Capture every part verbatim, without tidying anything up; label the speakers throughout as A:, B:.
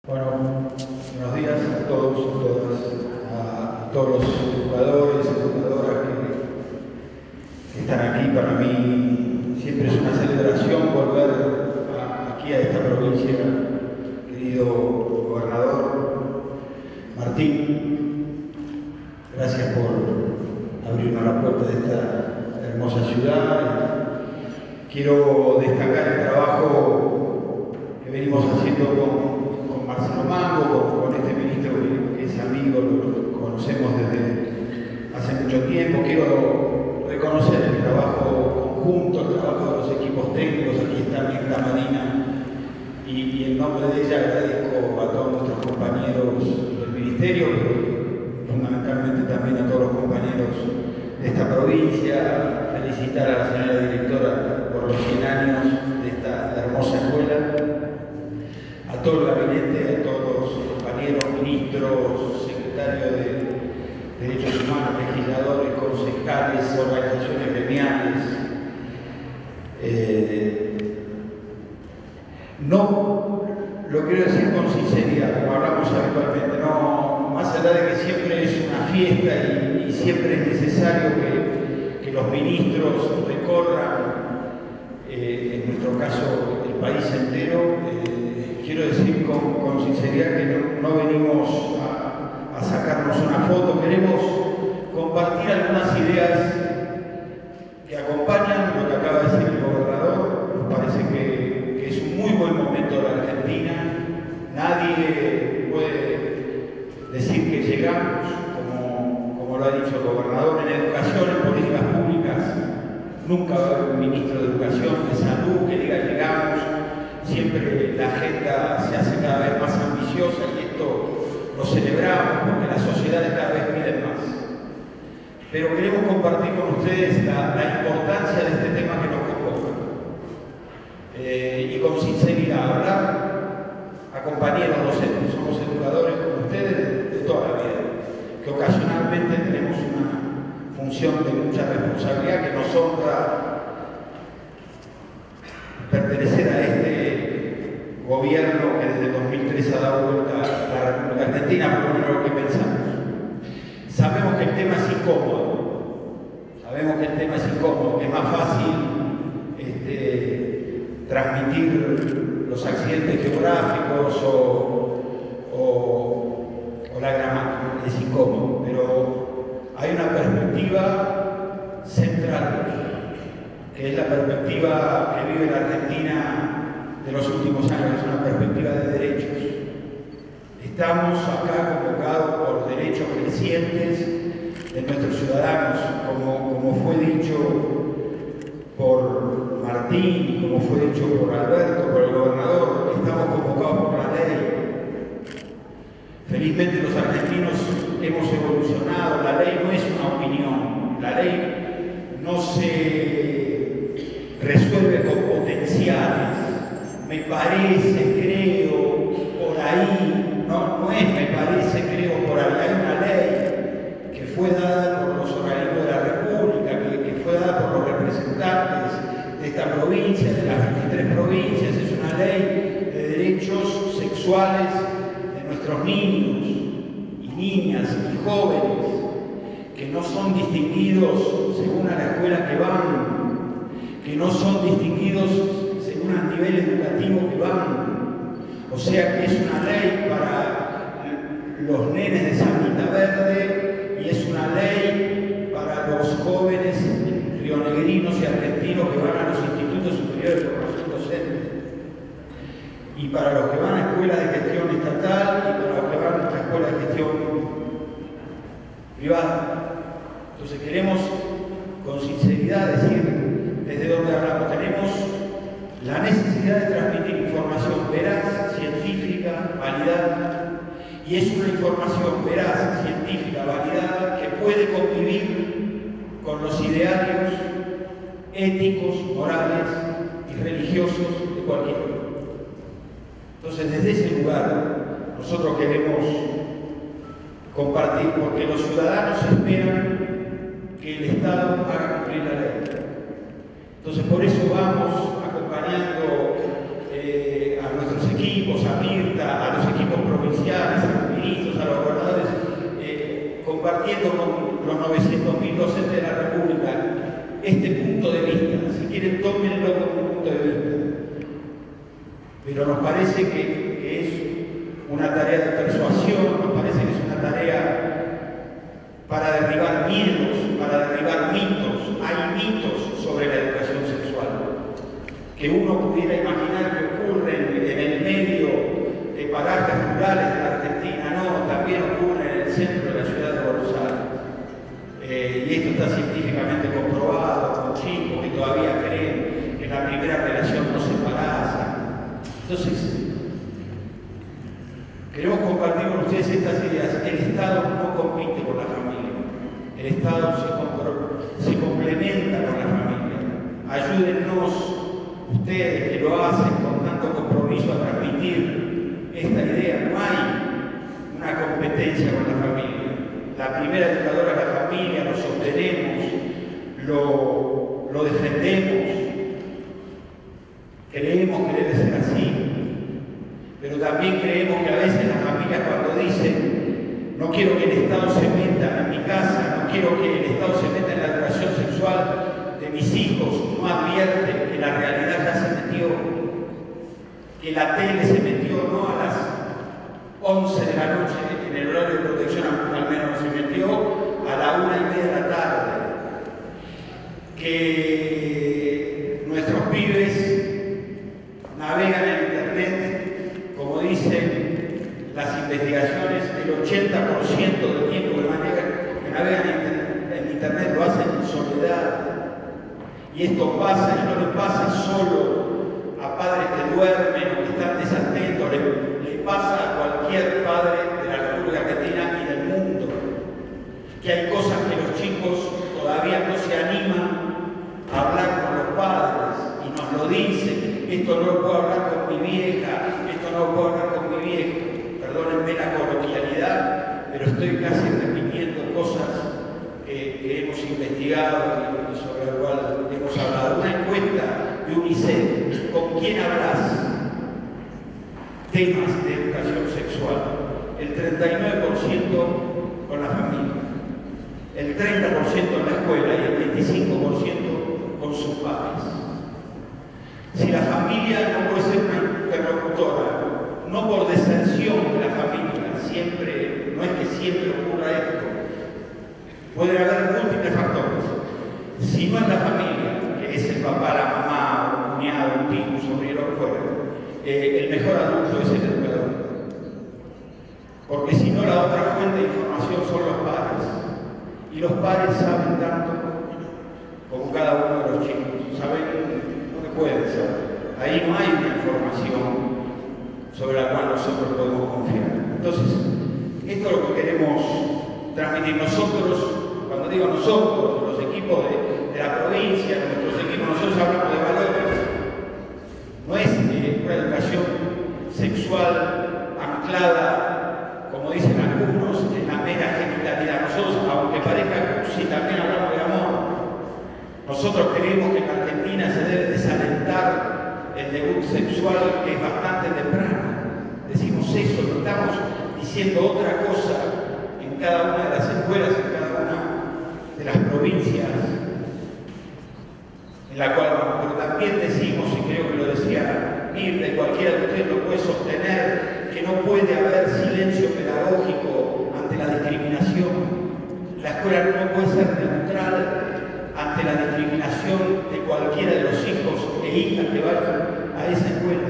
A: Bueno, buenos días a todos, a todas, a todos los educadores, educadoras que, que están aquí. Para mí siempre es una celebración volver a, aquí a esta provincia, querido gobernador Martín. Gracias por abrirnos la puerta de esta hermosa ciudad. Quiero destacar el trabajo que venimos haciendo con Marcelo Mango, con, con este ministro que, que es amigo, lo conocemos desde hace mucho tiempo. Quiero reconocer el trabajo conjunto, el trabajo de los equipos técnicos. Aquí está Mirta Marina y, y en nombre de ella agradezco a todos nuestros compañeros del ministerio, pero fundamentalmente también a todos los compañeros de esta provincia. Felicitar a la señora directora por los cien años de esta hermosa escuela. A todo el gabinete, a todos los compañeros, ministros, secretarios de Derechos Humanos, legisladores, concejales, organizaciones gremiales. Eh, no lo quiero decir con sinceridad, como hablamos habitualmente, no, más allá de que siempre es una fiesta y, y siempre es necesario que, que los ministros recorran, eh, en nuestro caso, el país entero. Eh, Quiero decir con, con sinceridad que no, no venimos a, a sacarnos una foto, queremos compartir algunas ideas que acompañan lo que acaba de decir el gobernador. Nos parece que, que es un muy buen momento de la Argentina. Nadie puede decir que llegamos, como, como lo ha dicho el gobernador, en educación, en políticas públicas. Nunca va a haber un ministro de Educación, de Salud, que diga llegamos. Siempre la agenda se hace cada vez más ambiciosa y esto lo celebramos porque las sociedades cada vez piden más. Pero queremos compartir con ustedes la, la importancia de este tema que nos convoca. Eh, y con sinceridad, hablar a compañeros docentes, somos educadores como ustedes de, de toda la vida, que ocasionalmente tenemos una función de mucha responsabilidad que nos honra pertenecer a este gobierno que desde dos mil tres ha dado vuelta a la República Argentina, por lo menos lo que pensamos. Sabemos que el tema es incómodo, sabemos que el tema es incómodo, que es más fácil este, transmitir los accidentes geográficos o, o, o la gramática, es incómodo, pero hay una perspectiva central, que es la perspectiva que vive la Argentina de los últimos años, una perspectiva de derechos. Estamos acá convocados por derechos crecientes de nuestros ciudadanos, como, como fue dicho por Martín y como fue dicho por Alberto, por el gobernador. Estamos convocados por la ley. Felizmente los argentinos hemos evolucionado. La ley no es una opinión, la ley no se resuelve con potenciales. Me parece, creo, por ahí, no, no es me parece, creo, por ahí. Hay una ley que fue dada por los organismos de la República, que, que fue dada por los representantes de esta provincia, de las veintitrés provincias. Es una ley de derechos sexuales de nuestros niños y niñas y jóvenes, que no son distinguidos según a la escuela que van, que no son distinguidos a nivel educativo que van. O sea que es una ley para los nenes de Sanita Verde y es una ley para los jóvenes rionegrinos y argentinos que van a los institutos superiores de formación docente, y para los que van a escuelas de gestión estatal y para los que van a escuelas de gestión privada. Entonces queremos con sinceridad decir desde donde hablamos. Tenemos la necesidad de transmitir información veraz, científica, validada, y es una información veraz, científica, validada, que puede convivir con los idearios éticos, morales y religiosos de cualquiera. Entonces, desde ese lugar, nosotros queremos compartir, porque los ciudadanos esperan que el Estado haga cumplir la ley. Entonces, por eso vamos acompañando eh, a nuestros equipos, a Mirta, a los equipos provinciales, a los ministros, a los gobernadores, eh, compartiendo con los novecientos mil docentes de la República este punto de vista. Si quieren, tómenlo como un punto de vista. Pero nos parece que, que es una tarea de persuasión, nos parece que es una tarea para derribar miedos, para derribar mitos. Hay mitos sobre la educación sexual que uno pudiera imaginar que ocurren en el medio de parajes rurales de la Argentina. No, también ocurre en el centro de la ciudad de Buenos Aires. Eh, y esto está científicamente comprobado, con chicos que todavía creen que la primera relación no se embaraza. Entonces, queremos compartir con ustedes estas ideas. El Estado no compite con la familia. El Estado se, se complementa con la familia. Ayúdennos, ustedes que lo hacen con tanto compromiso, a transmitir esta idea. No hay una competencia con la familia. La primera educadora es la familia, lo sostenemos, lo, lo defendemos. Creemos que debe ser así, pero también creemos que a veces las familias, cuando dicen no quiero que el Estado se meta en mi casa, no quiero que el Estado se meta en la educación sexual de mis hijos, no advierten que la realidad ya se metió, que la tele se metió no a las once de la noche en el horario de protección, al menos se metió a la una y media de la tarde, que nuestros pibes navegan en Internet, como dicen las investigaciones, el ochenta por ciento del tiempo que, manejan, que navegan en Internet lo hacen en soledad. Y esto pasa, y no le pasa solo a padres que duermen o que están desatentos, le, le pasa a cualquier padre de la República Argentina y del mundo. Que hay cosas que los chicos todavía no se animan a hablar con los padres y nos lo dicen. Esto no lo puedo hablar con mi vieja, esto no lo puedo hablar con mi viejo. Perdónenme la coloquialidad, pero estoy casi repitiendo cosas que, que hemos investigado y sobre las cuales hemos hablado. Una encuesta de UNICEF: ¿con quién hablas? Temas de educación sexual. El treinta y nueve por ciento con la familia, el treinta por ciento en la escuela y el veinticinco por ciento con sus padres. Si la familia no puede ser una interlocutora, no por deserción de la familia, siempre, no es que siempre ocurra esto, pueden haber múltiples factores. Si no es la familia, que es el papá, la mamá, un cuñado, un tío, un sobrino, lo que fuera, eh, el mejor adulto es el educador. Porque si no, la otra fuente de información son los padres. Y los padres saben tanto como cada uno de los chicos. Saben pueden ser. Ahí no hay una información sobre la cual nosotros podemos confiar. Entonces, esto es lo que queremos transmitir nosotros. Cuando digo nosotros, los equipos de, de la provincia, nuestros equipos, nosotros hablamos de valores. No es eh, una educación sexual anclada, como dicen algunos, en la mera genitalidad. Nosotros, aunque parezca cursi, también hablamos de amor. Nosotros creemos que en la Argentina se debe desalentar el debut sexual, que es bastante temprano. Decimos eso, no estamos diciendo otra cosa en cada una de las escuelas, en cada una de las provincias en la cual vamos. Pero también decimos, y creo que lo decía Mirta, y cualquiera de ustedes lo puede sostener, que no puede haber silencio pedagógico ante la discriminación. La escuela no puede ser neutral ante la discriminación de cualquiera de los hijos e hijas que vayan a esa escuela.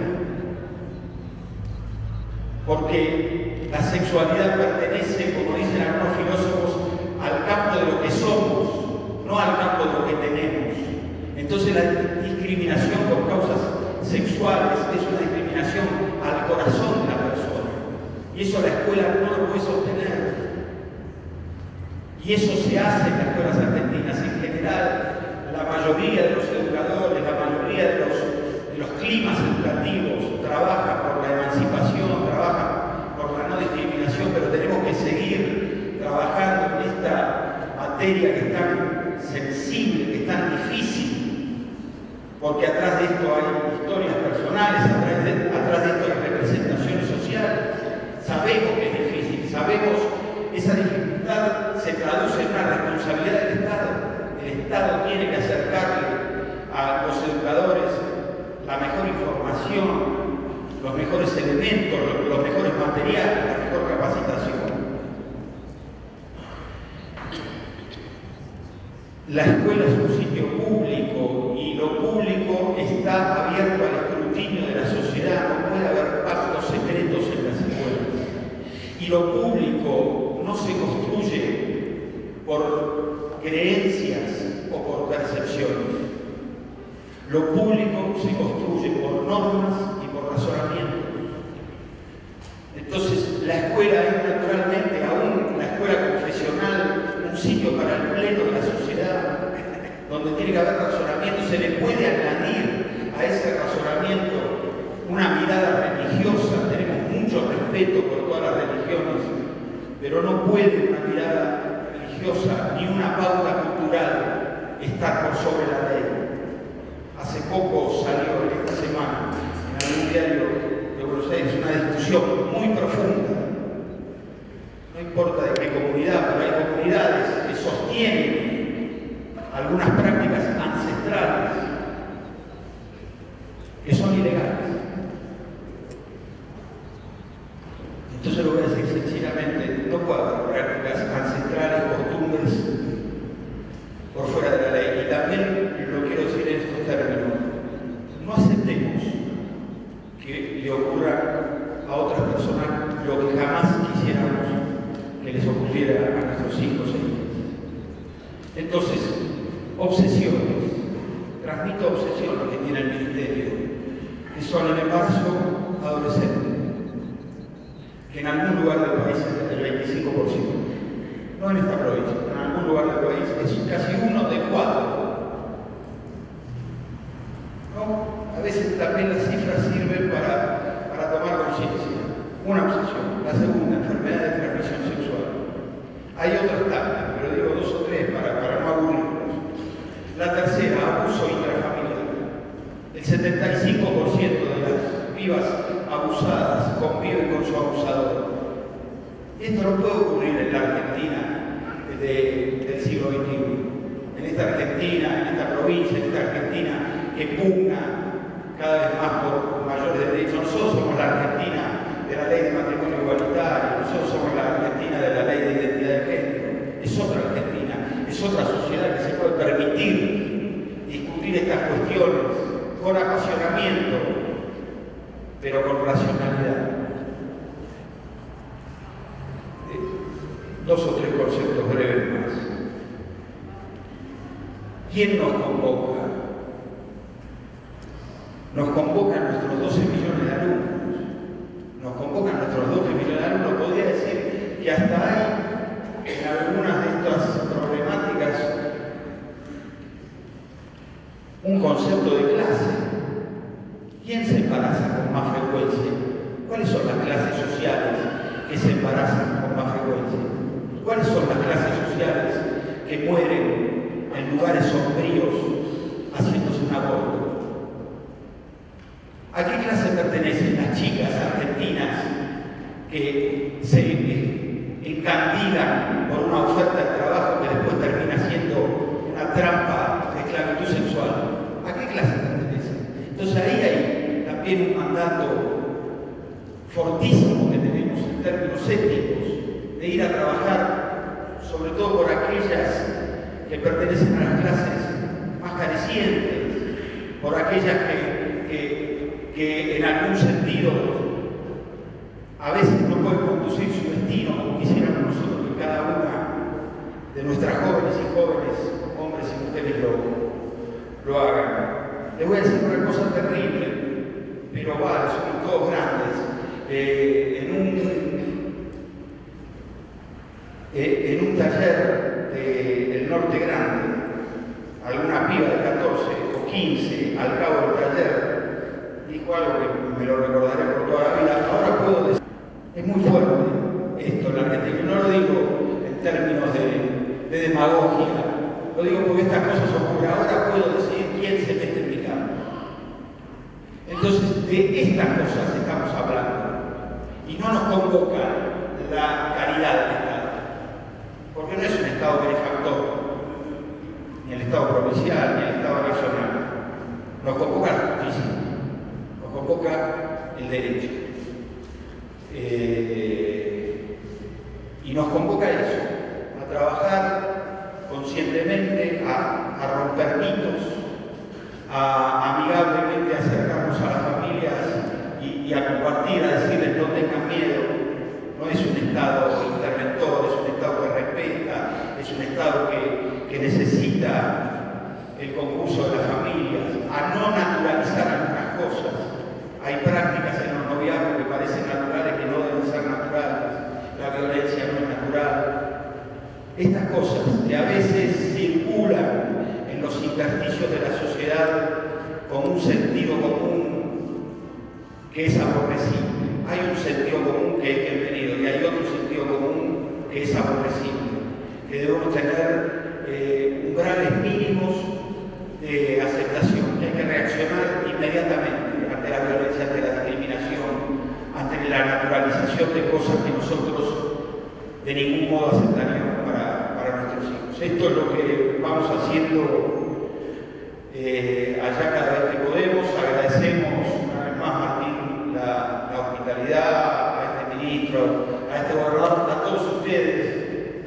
A: Porque la sexualidad pertenece, como dicen algunos filósofos, al campo de lo que somos, no al campo de lo que tenemos. Entonces la discriminación por causas sexuales es una discriminación al corazón de la persona. Y eso la escuela no lo puede sostener. Y eso se hace en las escuelas argentinas. En general, la mayoría de los educadores, la mayoría de los, de los climas educativos trabajan por la emancipación, trabajan por la no discriminación, pero tenemos que seguir trabajando en esta materia que es tan sensible, que es tan difícil, porque atrás de esto hay historias personales, atrás de, atrás de esto hay representaciones sociales. Sabemos que es difícil, sabemos esa dificultad se traduce en una responsabilidad del Estado. El Estado tiene que acercarle a los educadores la mejor información, los mejores elementos, los mejores materiales, la mejor capacitación. La escuela es un sitio público y lo público está abierto al escrutinio de la sociedad, no puede haber pactos secretos en las escuelas. Y lo público no se construye por creencias o por percepciones. Lo público se construye por normas y por razonamientos. Entonces, la escuela es naturalmente, aún la escuela confesional, un sitio para el pleno de la sociedad, donde tiene que haber razonamiento. Se le puede añadir a ese razonamiento una mirada religiosa. Tenemos mucho respeto por todas las religiones, pero no puede una mirada religiosa ni una pauta cultural estar por sobre la ley. Hace poco salió en esta semana en algún diario de Buenos Aires una discusión muy profunda. No importa de qué comunidad, pero hay comunidades que sostienen algunas prácticas ancestrales que son ilegales. Entonces lo voy a decir sencillamente, no puede haber prácticas ancestrales, costumbres por fuera de la ley. Y también lo quiero decir en estos términos, no aceptemos que le ocurra a otras personas lo que jamás quisiéramos que les ocurriera a nuestros hijos e hijas. Entonces, obsesiones. Transmito obsesiones que tiene el Ministerio, que son el embarazo adolescente, que en algún lugar del país es del veinticinco por ciento. No en esta provincia, en algún lugar del país es casi uno de cuatro. ¿No? A veces también las cifras sirven para, para tomar conciencia. Una obsesión. La segunda, enfermedad de transmisión sexual. Hay otras tantas, pero digo dos o tres para, para no aburrirnos. La tercera, abuso intrafamiliar. El setenta y cinco por ciento de las pibas abusadas conviven con su abusador. Esto no puede ocurrir en la Argentina de, del siglo veintiuno. En esta Argentina, en esta provincia, en esta Argentina que pugna cada vez más por mayores derechos. Nosotros somos la Argentina de la ley de matrimonio igualitario, nosotros somos la Argentina de la ley de identidad de género. Es otra Argentina, es otra sociedad que se puede permitir discutir estas cuestiones con apasionamiento, pero con racionalidad. Dos o tres conceptos breves más. ¿Quién nos convoca? Nos convocan nuestros doce millones de alumnos. Nos convocan nuestros doce millones de alumnos. Podría decir que hasta hay en algunas de estas problemáticas un concepto de clase. ¿Quién se embaraza con más frecuencia? ¿Cuáles son las clases sociales que se embarazan con más frecuencia? ¿Cuáles son las clases sociales que mueren en lugares sombríos haciéndose un aborto? ¿A qué clase pertenecen las chicas argentinas que se encandilan por una oferta de trabajo que después termina siendo una trampa de esclavitud sexual? ¿A qué clase pertenecen? Entonces ahí hay también un mandato fortísimo que tenemos en términos éticos de ir a trabajar, sobre todo por aquellas que pertenecen a las clases más carecientes, por aquellas que, que, que en algún sentido a veces no pueden conducir su destino como quisiéramos nosotros que cada una de nuestras jóvenes y jóvenes, hombres y mujeres, lo, lo hagan. Les voy a decir una cosa terrible, pero vale, somos todos grandes. Eh, en un Eh, en un taller de, del Norte Grande, alguna piba de catorce o quince, al cabo del taller, dijo algo que me lo recordaré por toda la vida. Ahora puedo decir, es muy fuerte esto en la Argentina, no lo digo en términos de, de demagogia, lo digo porque estas cosas ocurren. Ahora puedo decidir quién se mete en mi cama. Entonces, de estas cosas estamos hablando. y no nos convoca la caridad del Estado, porque no es un Estado benefactor, ni el Estado provincial, ni el Estado nacional. Nos convoca la justicia, nos convoca el derecho. Eh, y nos convoca eso, a trabajar conscientemente, a, a romper mitos, a amigablemente acercarnos a las familias y, y a compartir, a decirles no tengan miedo. No es un Estado interventor, es un Estado que respeta, es un Estado que, que necesita el concurso de las familias, a no naturalizar algunas cosas. Hay prácticas en los noviazgos que parecen naturales que no deben ser naturales. La violencia no es natural. Estas cosas que a veces circulan en los intersticios de la sociedad con un sentido común que es aborrecible. Hay un sentido común que es bienvenido y hay otro sentido común que es aborrecible, que debemos tener eh, umbrales mínimos de aceptación. Hay que reaccionar inmediatamente ante la violencia, ante la discriminación, ante la naturalización de cosas que nosotros de ningún modo aceptaríamos para, para nuestros hijos. Esto es lo que vamos haciendo eh, allá cada vez que podemos. Agradecemos una vez más, Martín, la, la hospitalidad, a este ministro, a este gobernador, a todos ustedes.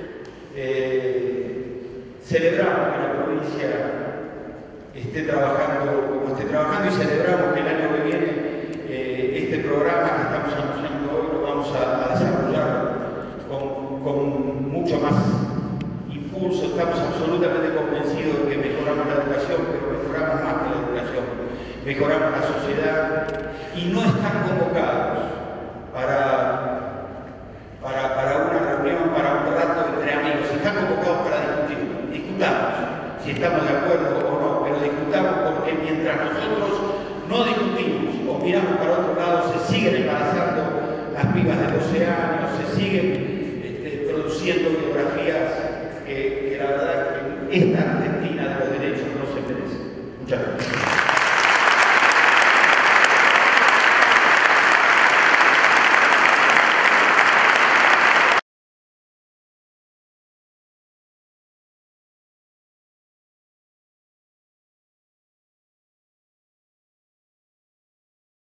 A: Eh, celebramos que la provincia esté trabajando como esté trabajando y celebramos que el año que viene eh, este programa que estamos anunciando hoy lo vamos a, a desarrollar con, con mucho más impulso. Estamos absolutamente convencidos de que mejoramos la educación, pero mejoramos más que la educación, mejoramos la sociedad y no están convocados para, para, para una reunión, para un rato entre amigos, están convocados para discutir. Discutamos si estamos de acuerdo o no, pero discutamos porque mientras nosotros no discutimos o miramos para otro lado, se siguen embarazando las pibas de doce años, se siguen este, produciendo biografías que, que la verdad que esta Argentina de los derechos no se merece. Muchas gracias.